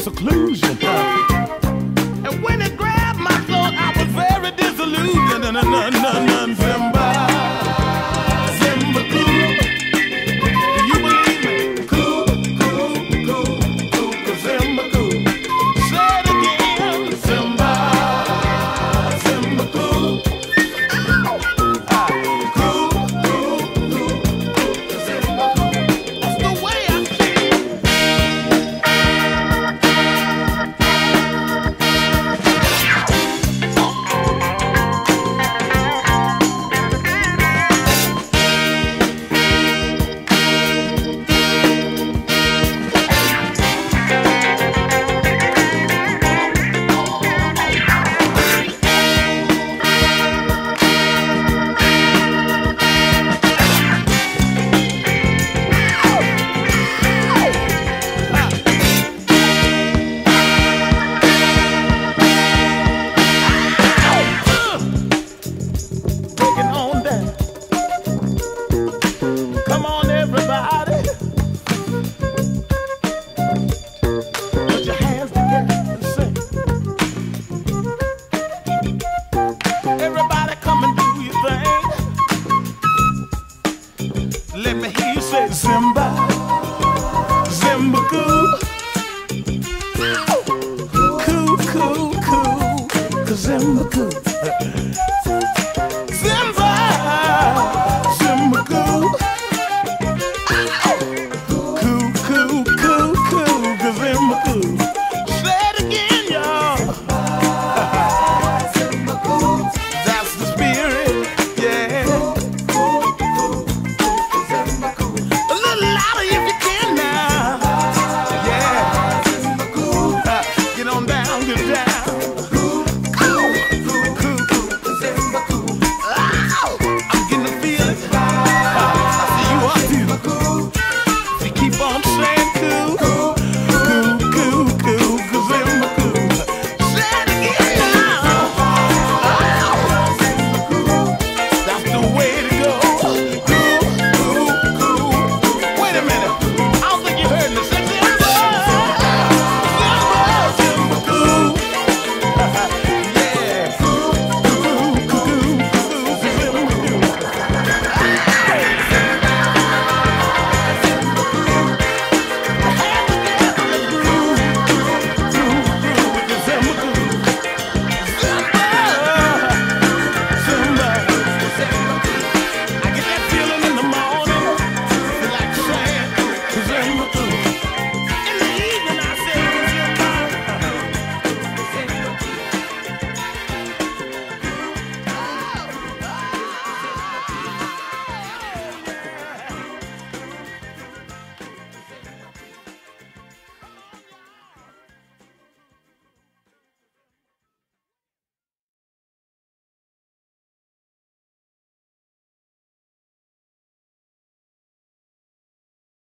seclusion. And when it grabbed my throat, I was very disillusioned. Simba, Simba cool. Do you believe me? Cool, cool, cool, cool, 'cause Simba cool. Say it again, Simba, Simba cool. Cool, cool, cool, cool, 'cause Simba cool. That's the way I feel. Taking on that. Come on, everybody. Put your hands together and sing. Everybody come and do your thing. Let me hear you say Simba, Simba cool. Cool, cool, cool, 'cause Simba cool.